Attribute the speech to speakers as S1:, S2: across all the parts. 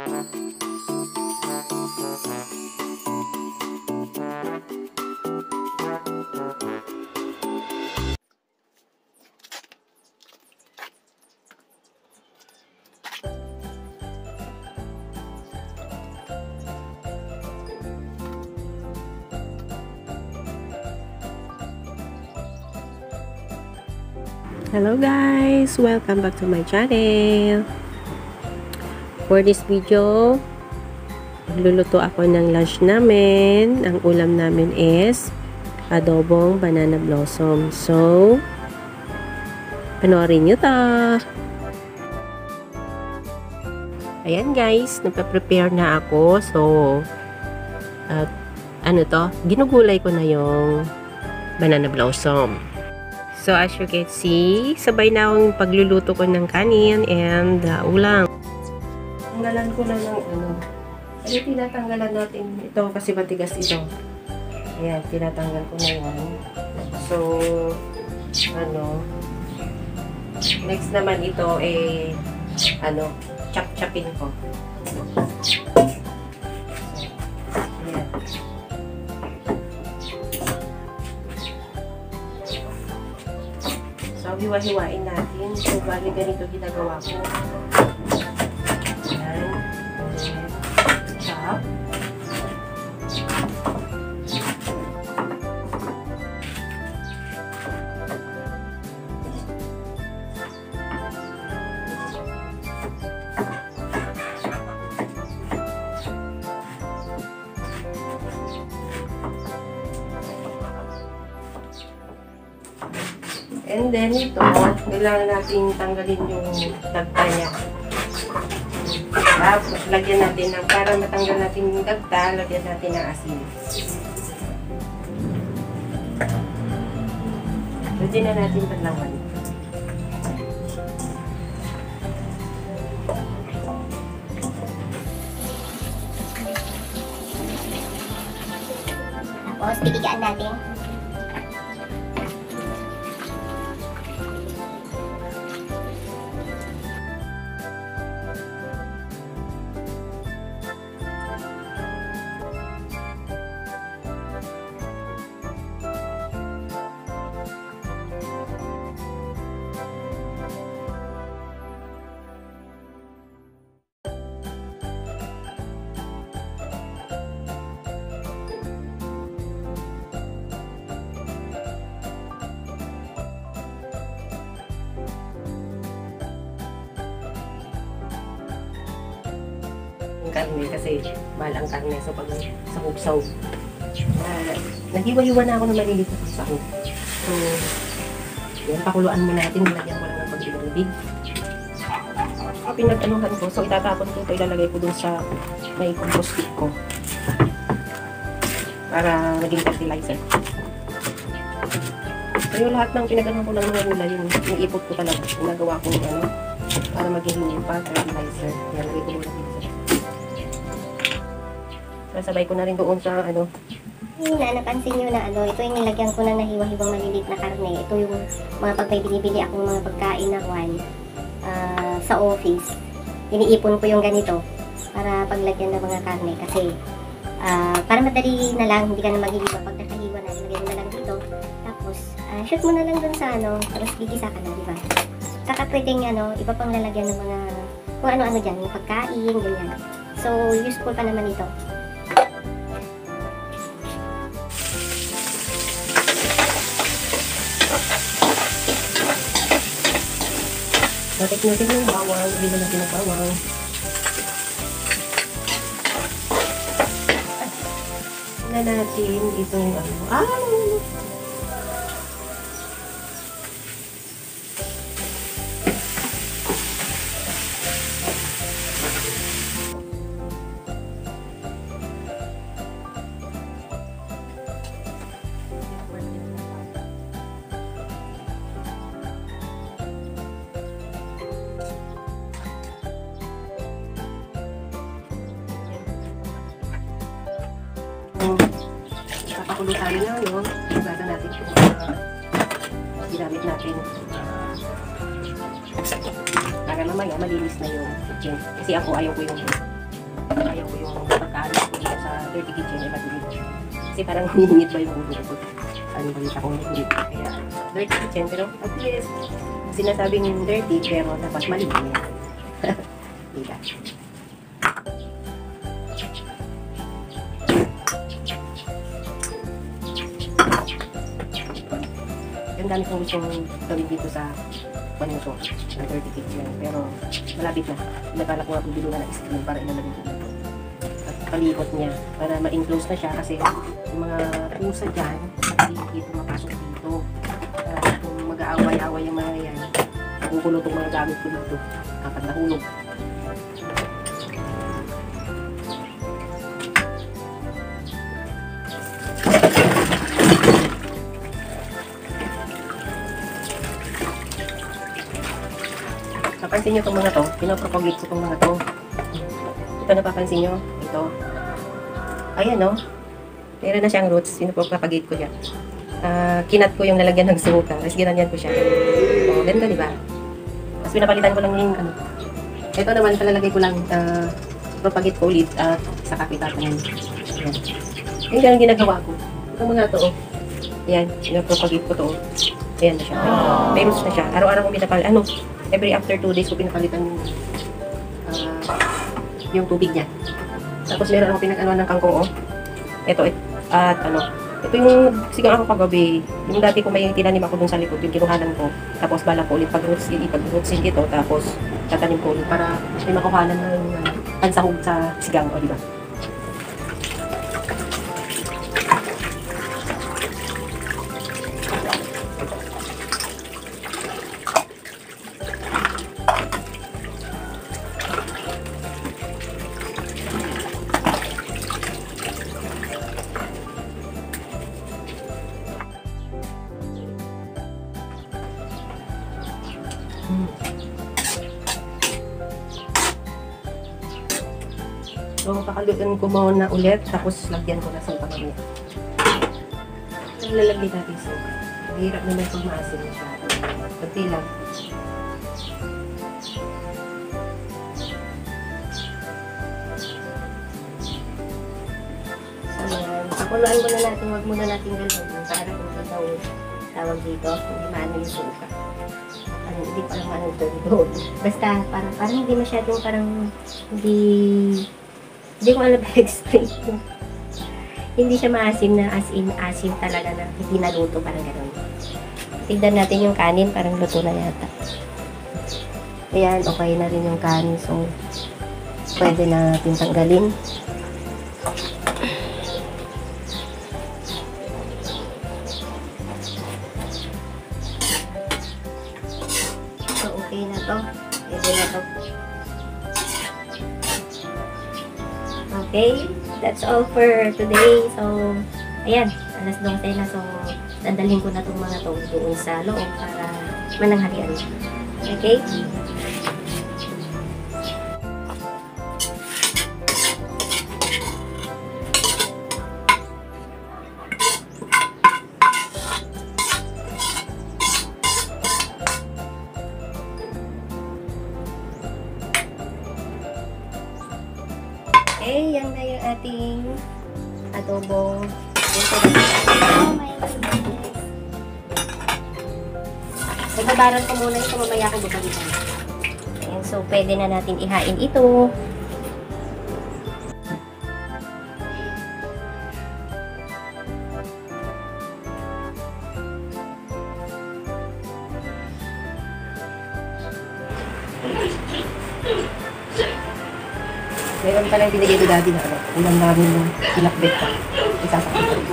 S1: Hello guys! Welcome back to my channel. For this video, magluluto ako ng lunch namin. Ang ulam namin is adobong banana blossom. So, panoorin nyo to. Ayan guys, nagpa-prepare na ako. So, ginugulay ko na yung banana blossom. So, as you can see, sabay na akong pagluluto ko ng kanin and ulam. Tanggalan ko na ng tinatanggalan natin ito kasi matigas ito. Ayan, tinatanggal ko na yan. So, next naman ito chop-chopin ko. Ayan. So, hiwa-hiwain natin. So, bali ganito ginagawa ko. Ayan. Chop. And then ito, kailangan natin tanggalin yung dagta niya. Tapos, lagyan natin para matanggal natin yung dagta, lagyan natin ng asin. Lagyan na natin paglawan.
S2: Tapos, pipigaan natin.
S1: Karne kasi mahal ang karne so pag sahog-sahog naghiwa-hiwa na ako ng maliliit na sahog. So yan, pakuluan mo natin, nilagyan ko lang ng pag-ibig. Pinag-anuhan ko, so itatapon ko ito, ilalagay ko dun sa may compost stick ko para maging fertilizer. So yung lahat ng pinag-anuhan ko ng mga gulay, yung ipot ko talaga, ginagawa ko para maging fertilizer. Yan, lagay ko muna dito. Sabay ko na rin doon sa
S2: Napansin nyo na ito yung nilagyan ko ng nahiwa-hiwang maliliit na karne. Ito yung mga pag may binibili akong mga pagkain na sa office. Iniipon ko yung ganito para paglagyan ng mga karne kasi para madali na lang, hindi ka na maghihiwa. Pag nakahiwa na, ilagay mo na lang dito. Tapos, shoot mo na lang dun sa tapos gigisa ka na, diba? Saka pwedeng iba pang lalagyan ng mga kung ano-ano dyan, yung pagkain, ganyan. So, useful pa naman ito.
S1: Batik natin yung bawang, bilhin natin ng bawang. Tingnan natin itong papakulo tayo na, no? Igada natin ito ginamit natin para mamaya malinis na yung kitchen. Kasi ako ayaw ko yung Ayaw ko yung pagkaalis ko dito sa dirty kitchen ay matulog. Kasi parang hiningit ba yung ulo ko. Ano balita kong hiningit. Kaya dirty kitchen, pero at least sinasabing dirty, pero dapat malinis. Diba? Ang dami kong gustong gawin dito sa ano to, na dirty kitchen. Pero malapit na. Nagkalak ko nga kung bilo na ng screen para inalagay ko dito. At palikot niya para ma-enclose na siya kasi yung mga pusa dyan, hindi dito mapasok dito. Kung mag-aaway-aaway yung mga yan, nagugulo itong mga gamit ko dito kapag nahulog. Napansin nyo itong mga to, pinapropagate ko itong mga to. Ito napapansin nyo, ito. Ayan no, meron na siyang roots, pinapropagate ko dyan. Kinat ko yung lalagyan ng suka, tapos ginanyan ko siya. O, ganda diba? Tapos pinapalitan ko lang yung ano. Ito naman, palalagay ko lang, propagate ko ulit at sa kapitan ko yan. Ayan. Yung ganun ginagawa ko. Itong mga to, ayan, pinapropagate ko to. Ayan na siya. May roots na siya. Araw-araw ko pinapalitan, every after 2 days ko pinapalitan yung tubig niya. Tapos meron akong pinag-anuan ng kangkong, ito, at ito yung sigang ako kagabi. Yung dati ko may tinanim ako dun sa likod, yung kinuhanan ko. Tapos balak ko ulit pag-rootsin ito, tapos tatanim ko ulit para may makuhanan ng pansahog sa sigang, o diba? So, kakaluan ko muna ulit, tapos lagyan ko na sa pamamaya. Ang lalagay natin sa hirap naman kung maasin siya. Pagti lang. So, yan. Pakuluan ko na natin, wag muna natin galawin para kung sa daw tawag dito, hindi maano yung suka. Hindi parang ano doon. Basta parang hindi masyadong hindi ko alam explain ko. Hindi siya maasim na as in asim talaga na hindi naluto, parang gano'n. Tignan natin yung kanin, parang luto na yata. Ayan, okay na rin yung kanin. So, pwede na natin tanggalin. So, okay na to. Pwede na to. Okay, that's all for today. So, ayan, alas 12 na. So, dadalhin ko na itong mga to doon sa loob para mananghalian. Okay? Okay, yan na yung ating adobong. Oh my goodness. Nagbabaran ko muna ito, mamaya ko babalikan. Ayan, so pwede na natin ihain ito. Meron pa lang binigay ko dati na ulam namin yung pinakbet pa. Isasakit pa rin.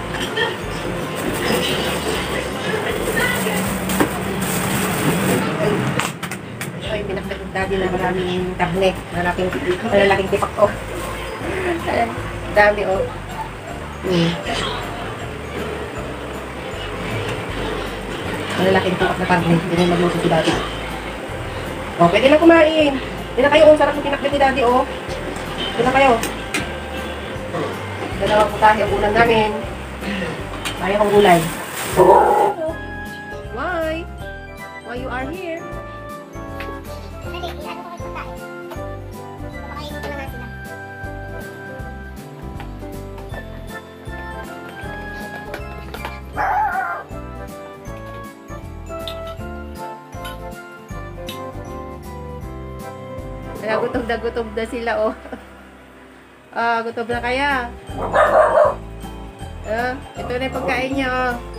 S1: Ito yung pinakbet ko dati na maraming karne. Malalaking tipak ko. Dami o. Malalaking tipak na karne. Hindi na magluto ko dati. O, pwede na kumain. Hindi na kayo, sarap yung pinakbet ni dati o. Ito na kayo. Dalawang putahe ang ulam namin. Kaya kong gulay. Why? Why you are here?
S2: Dali, ilan ko kayo putahe. Papakainin ko na nga sila.
S1: gutom na sila, oh. Gutom na kaya. Ito na yung pagkain niya, oh.